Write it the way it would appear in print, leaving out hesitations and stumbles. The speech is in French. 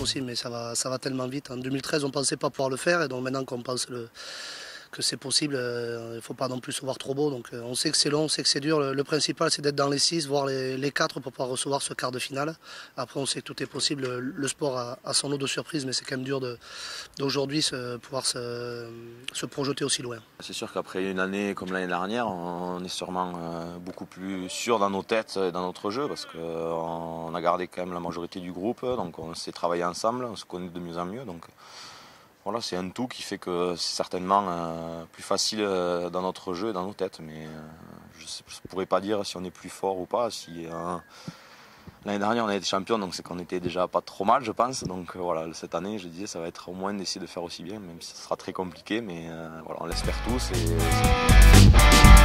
possible, mais ça va tellement vite. En 2013, on ne pensait pas pouvoir le faire, et donc maintenant qu'on pense que c'est possible, il ne faut pas non plus se voir trop beau. Donc on sait que c'est long, on sait que c'est dur. Le principal, c'est d'être dans les 6, voire les 4 pour pouvoir recevoir ce quart de finale. Après, on sait que tout est possible. Le sport a son lot de surprises, mais c'est quand même dur d'aujourd'hui pouvoir se projeter aussi loin. C'est sûr qu'après une année comme l'année dernière, on est sûrement beaucoup plus sûr dans nos têtes et dans notre jeu, parce qu'on a gardé quand même la majorité du groupe, donc on s'est travaillé ensemble, on se connaît de mieux en mieux. Donc voilà, c'est un tout qui fait que c'est certainement plus facile dans notre jeu et dans nos têtes. Mais je ne pourrais pas dire si on est plus fort ou pas. L'année dernière, on a été champion, donc c'est qu'on était déjà pas trop mal, je pense. Donc voilà, cette année, je disais, ça va être au moins d'essayer de faire aussi bien, même si ce sera très compliqué. Mais voilà, on l'espère tous.